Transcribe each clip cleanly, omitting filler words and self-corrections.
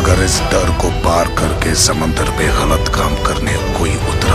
अगर इस डर को पार करके समंदर पे गलत काम करने कोई उतरा।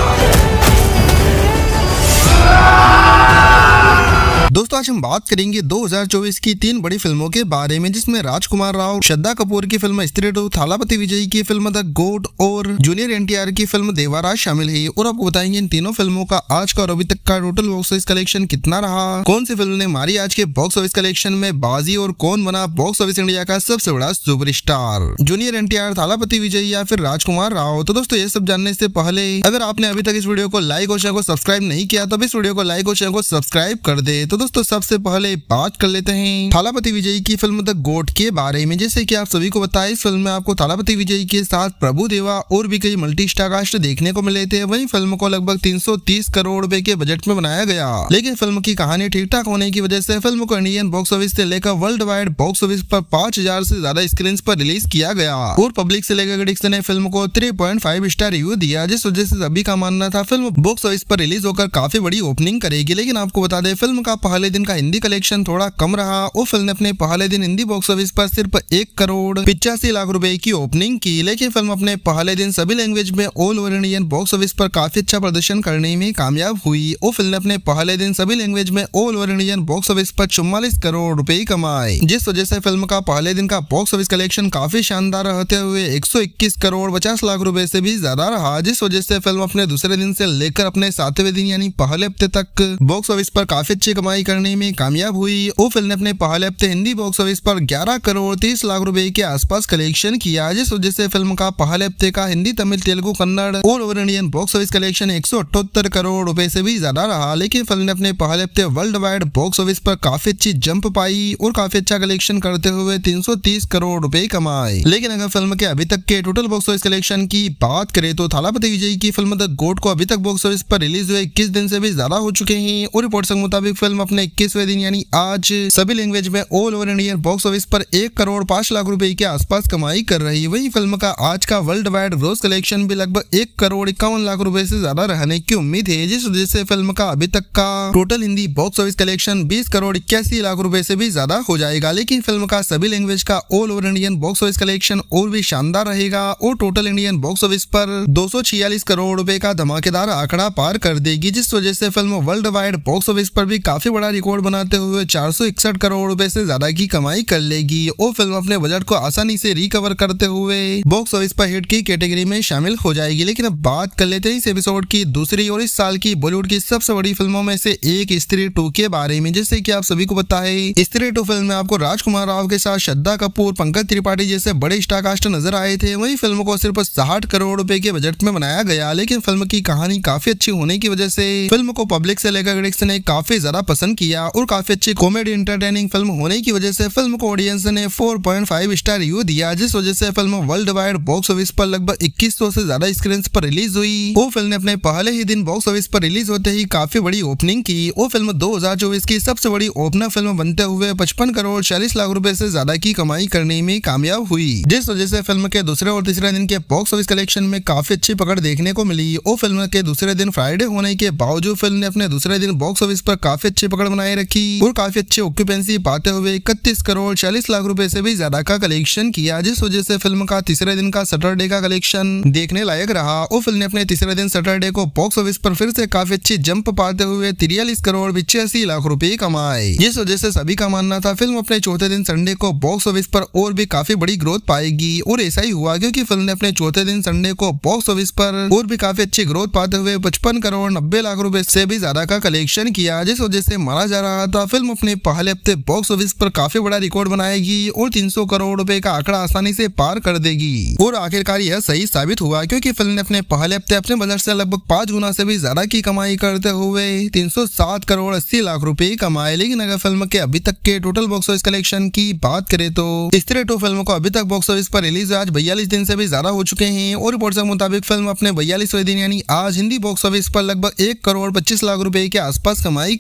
दोस्तों आज हम बात करेंगे 2024 की 3 बड़ी फिल्मों के बारे में, जिसमें राजकुमार राव, श्रद्धा कपूर की फिल्म स्त्री 2, थालापति विजय की फिल्म द गोट और जूनियर एनटीआर की फिल्म देवाराज शामिल है। और आपको बताएंगे इन तीनों फिल्मों का आज का और अभी तक का टोटल बॉक्स ऑफिस कलेक्शन कितना रहा, कौन सी फिल्म ने मारी आज के बॉक्स ऑफिस कलेक्शन में बाजी और कौन बना बॉक्स ऑफिस इंडिया का सबसे बड़ा superstar, junior NTR, Thalapathy Vijay या फिर राजकुमार राव। तो दोस्तों ये सब जानने से पहले अगर आपने अभी तक इस वीडियो को लाइक और चैनल को सब्सक्राइब नहीं किया तो इस वीडियो को लाइक और चैनल को सब्सक्राइब कर दे। तो दोस्तों सबसे पहले बात कर लेते हैं थालापति विजय की फिल्म द गोट के बारे में। जैसे कि आप सभी को बताया, इस फिल्म में आपको थालापति विजय के साथ प्रभु देवा और भी कई मल्टी स्टार कास्ट देखने को मिले थे। वहीं फिल्म को लगभग 330 करोड़ रुपए के बजट में बनाया गया, लेकिन फिल्म की कहानी ठीक ठाक होने की वजह से फिल्म को इंडियन बॉक्स ऑफिस से लेकर वर्ल्ड वाइड बॉक्स ऑफिस पर 5000 से ज्यादा स्क्रीन पर रिलीज किया गया और पब्लिक से लेकर क्रिटिक्स ने फिल्म को 3.5 स्टार रिव्यू दिया, जिस वजह से सभी का मानना था फिल्म बॉक्स ऑफिस पर रिलीज होकर काफी बड़ी ओपनिंग करेगी। लेकिन आपको बता दें फिल्म का पहले दिन का हिंदी कलेक्शन थोड़ा कम रहा और फिल्म ने अपने पहले दिन हिंदी बॉक्स ऑफिस पर सिर्फ 1 करोड़ 85 लाख रुपए की ओपनिंग की। लेकिन फिल्म अपने पहले दिन सभी लैंग्वेज में all over Indian box office पर काफी अच्छा प्रदर्शन करने में कामयाब हुई और फिल्म ने अपने पहले दिन सभी लैंग्वेज में all over Indian box office पर 44 करोड़ रुपए कमाए, जिस वजह से फिल्म का पहले दिन का बॉक्स ऑफिस कलेक्शन काफी शानदार रहते हुए 121 करोड़ 50 लाख रुपए से भी ज्यादा रहा, जिस वजह से फिल्म अपने दूसरे दिन से लेकर अपने 7वें दिन यानी पहले हफ्ते तक बॉक्स ऑफिस पर काफी अच्छी कमाई करने में कामयाब हुई और फिल्म ने अपने पहले हफ्ते हिंदी बॉक्स ऑफिस पर 11 करोड़ 30 लाख रुपए के आसपास कलेक्शन किया, जिस वजह से फिल्म का पहले हफ्ते का Hindi, Tamil, Telugu, Kannada all over Indian box office collection 178 crore रुपए से भी ज्यादा रहा। लेकिन फिल्म ने अपने पहले हफ्ते वर्ल्ड वाइड बॉक्स ऑफिस पर काफी अच्छी जंप पाई और काफी अच्छा कलेक्शन करते हुए 330 करोड़ रुपए कमाए। लेकिन अगर फिल्म के अभी तक के टोटल बॉक्स ऑफिस कलेक्शन की बात करें तो थालापति विजय की फिल्म द गोट को अभी तक बॉक्स ऑफिस पर रिलीज हुए 21 दिन से भी ज्यादा हो चुके हैं और रिपोर्ट्स के मुताबिक फिल्म अपने 21वें दिन यानी आज सभी लैंग्वेज में all over Indian box office पर 1 करोड़ 5 लाख रुपए के आसपास कमाई कर रही है। वहीं फिल्म का आज का वर्ल्ड वाइड ग्रॉस कलेक्शन भी लगभग 1 करोड़ 51 लाख रुपए से ज्यादा रहने की उम्मीद है, जिस वजह से फिल्म का अभी तक का total Hindi box office collection 20 crore 81 lakh रुपए से भी ज्यादा हो जाएगा। लेकिन फिल्म का सभी लैंग्वेज का all over Indian box office collection और भी शानदार रहेगा और टोटल इंडियन बॉक्स ऑफिस पर 246 करोड़ रुपए का धमाकेदार आंकड़ा पार कर देगी, जिस वजह से film world wide box office पर भी काफी बड़ा रिकॉर्ड बनाते हुए 461 करोड़ रुपए से ज्यादा की कमाई कर लेगी और फिल्म अपने बजट को आसानी से रिकवर करते हुए बॉक्स ऑफिस पर हिट की कैटेगरी में शामिल हो जाएगी। लेकिन अब बात कर लेते हैं इस एपिसोड की दूसरी और इस साल की बॉलीवुड की सबसे बड़ी फिल्मों में से एक स्त्री 2 के बारे में। जैसे कि आप सभी को पता है स्त्री 2 फिल्म में आपको राजकुमार राव के साथ श्रद्धा कपूर, पंकज त्रिपाठी जैसे बड़े स्टार कास्ट नजर आए थे। वहीं फिल्म को सिर्फ 60 करोड़ रुपए के बजट में बनाया गया, लेकिन फिल्म की कहानी काफी अच्छी होने की वजह से फिल्म को पब्लिक से लेकर क्रिटिक्स ने काफी ज्यादा पसंद किया और काफी अच्छी कॉमेडी एंटरटेनिंग फिल्म होने की वजह से फिल्म को ऑडियंस ने 4.5 स्टार रिव्यू दिया, जिस वजह से film world wide box office पर लगभग 2100 से ज्यादा स्क्रीन पर रिलीज हुई। वो फिल्म ने अपने पहले ही दिन बॉक्स ऑफिस पर रिलीज होते ही काफी बड़ी ओपनिंग की। वो फिल्म 2024 की सबसे बड़ी ओपनर फिल्म बनते हुए 55 करोड़ 40 लाख रुपए से ज्यादा की कमाई करने में कामयाब हुई, जिस वजह से फिल्म के दूसरे और तीसरे दिन के बॉक्स ऑफिस कलेक्शन में काफी अच्छी पकड़ देखने को मिली। वो फिल्म के दूसरे दिन फ्राइडे होने के बावजूद फिल्म ने अपने दूसरे दिन बॉक्स ऑफिस पर काफी अच्छी पकड़ बनाए रखी और काफी अच्छी ऑक्यूपेंसी पाते हुए 31 करोड़ 40 लाख रुपए से भी ज्यादा का कलेक्शन किया, जिस वजह से फिल्म का तीसरे दिन का सैटरडे का कलेक्शन देखने लायक रहा और फिल्म ने अपने तीसरे दिन सैटरडे को बॉक्स ऑफिस पर फिर से काफी अच्छी जंप पाते हुए 43 करोड़ 85 लाख रुपए कमाए, जिस वजह से सभी का मानना था फिल्म अपने चौथे दिन संडे को बॉक्स ऑफिस पर और भी काफी बड़ी ग्रोथ पाएगी और ऐसा ही हुआ, क्योंकि फिल्म ने अपने चौथे दिन संडे को बॉक्स ऑफिस पर और भी काफी अच्छी ग्रोथ पाते हुए 55 करोड़ 90 लाख रुपए से भी ज्यादा का कलेक्शन किया, जिस वजह से माना जा रहा था फिल्म अपने पहले हफ्ते बॉक्स ऑफिस पर काफी बड़ा रिकॉर्ड बनाएगी और 300 करोड़ रुपए का आंकड़ा आसानी से पार कर देगी। और आखिरकार यह सही साबित हुआ, क्योंकि फिल्म ने अपने पहले हफ्ते अपने बजट से लगभग 5 गुना से भी ज्यादा की कमाई करते हुए 307 करोड़ 80 लाख रुपए कमाए। लेकिन अगर फिल्म के अभी तक के टोटल बॉक्स ऑफिस कलेक्शन की बात करें तो स्त्री 2 फिल्म को अभी तक बॉक्स ऑफिस पर रिलीज आज 42 दिन से भी ज्यादा हो चुके हैं और रिपोर्ट्स के मुताबिक फिल्म अपने 42वें दिन यानी आज हिंदी बॉक्स ऑफिस पर लगभग 1 करोड़ 25 लाख रुपए के आसपास कमाई कर रही,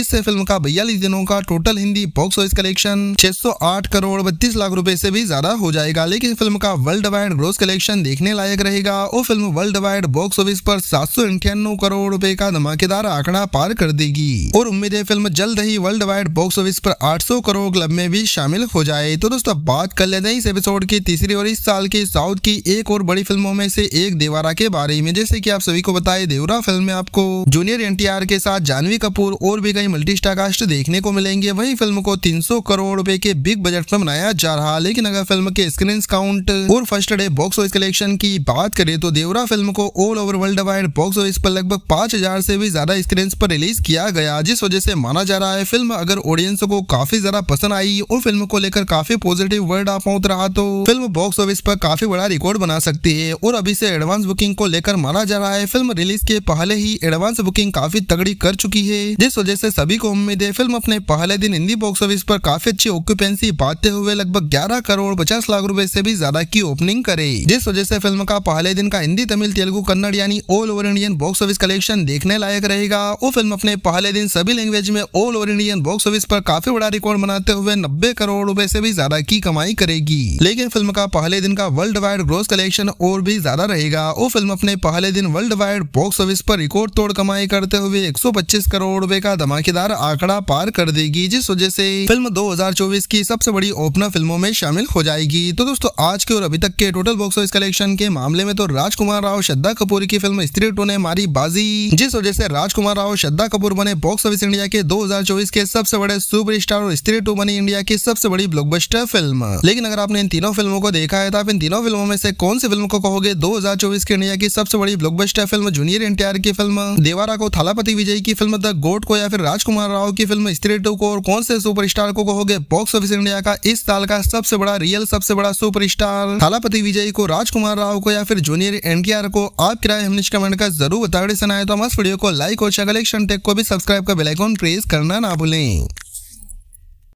जिससे फिल्म का 42 दिनों का total Hindi box office collection 608 crore 32 lakh रुपए से भी ज्यादा हो जाएगा। लेकिन फिल्म का वर्ल्ड वाइड ग्रोस कलेक्शन देखने लायक रहेगा और film world wide box office पर 798 करोड़ रुपए का धमाकेदार आंकड़ा पार कर देगी और उम्मीद है फिल्म जल्द ही वर्ल्ड वाइड बॉक्स ऑफिस पर 800 करोड़ क्लब में भी शामिल हो जाए। तो दोस्तों बात कर लेते हैं इस एपिसोड की तीसरी और इस साल की साउथ की एक और बड़ी फिल्मों में से एक देवारा के बारे में। जैसे कि आप सभी को बताए, देवरा फिल्म में आपको जूनियर एनटीआर के साथ जानवी कपूर और भी कई मल्टी स्टार कास्ट देखने को मिलेंगे। वहीं फिल्म को 300 करोड़ रुपए के बिग बजट में बनाया जा रहा। लेकिन अगर फिल्म के स्क्रीन काउंट और first day box office collection की बात करें तो देवरा फिल्म को all over world wide box office पर लगभग 5000 से भी ज्यादा स्क्रीन पर रिलीज किया गया, जिस वजह से माना जा रहा है फिल्म अगर ऑडियंस को काफी ज्यादा पसंद आई और फिल्म को लेकर काफी पॉजिटिव वर्ड आप पहुंच रहा तो फिल्म बॉक्स ऑफिस पर काफी बड़ा रिकॉर्ड बना सकती है। और अभी से एडवांस बुकिंग को लेकर माना जा रहा है फिल्म रिलीज के पहले ही एडवांस बुकिंग काफी तगड़ी कर चुकी है, जिस वजह से सभी को उम्मीद है फिल्म अपने पहले दिन हिंदी बॉक्स ऑफिस पर काफी अच्छी ऑक्यूपेंसी पाते हुए लगभग 11 करोड़ 50 लाख रुपए से भी ज्यादा की ओपनिंग करे, जिस वजह से फिल्म का पहले दिन का हिंदी तमिल तेलुगु कन्नड़ यानी all over Indian box office collection देखने लायक रहेगा। और फिल्म अपने पहले दिन सभी लैंग्वेज में all over Indian box office पर काफी बड़ा रिकॉर्ड बनाते हुए 90 करोड़ रुपए से भी ज्यादा की कमाई करेगी। लेकिन फिल्म का पहले दिन का वर्ल्ड वाइड ग्रोस कलेक्शन और भी ज्यादा रहेगा और फिल्म अपने पहले दिन वर्ल्ड वाइड बॉक्स ऑफिस पर रिकॉर्ड तोड़ कमाई करते हुए 125 करोड़ रुपए का धमाकेदार आंकड़ा पार कर देगी, जिस वजह से फिल्म 2024 की सबसे बड़ी ओपनर फिल्मों में शामिल हो जाएगी। तो दोस्तों आज के और अभी तक के टोटल बॉक्स ऑफिस कलेक्शन के मामले में तो राजकुमार राव श्रद्धा कपूर की फिल्म स्त्री 2 ने मारी बाजी, जिस वजह से राजकुमार राव श्रद्धा कपूर बने बॉक्स ऑफिस इंडिया के 2024 के सबसे बड़े सुपरस्टार और स्त्री 2 बनी इंडिया की सबसे बड़ी ब्लॉकबस्टर फिल्म। लेकिन अगर आपने इन तीनों फिल्मों को देखा है तो आप इन तीनों फिल्मों में से कौन सी फिल्म को कहोगे 2024 के इंडिया की सबसे बड़ी ब्लॉकबस्टर फिल्म जूनियर एनटीआर की फिल्म देवारा को, थालापति विजय की फिल्म द गोट को, या फिर राजकुमार राव की फिल्म स्त्री 2 को, और कौन से सुपरस्टार को कहोगे बॉक्स ऑफिस इंडिया का इस साल का सबसे बड़ा रियल सबसे बड़ा सुपरस्टार, थालापति विजय को, राजकुमार राव को, या फिर जूनियर एनटीआर को? आपकी राय हमने कमेंट कर जरूर बताएं। तो हमारे वीडियो को लाइक और कलेक्शन टेक को भी सब्सक्राइब कर बेल आइकन प्रेस करना ना भूलें।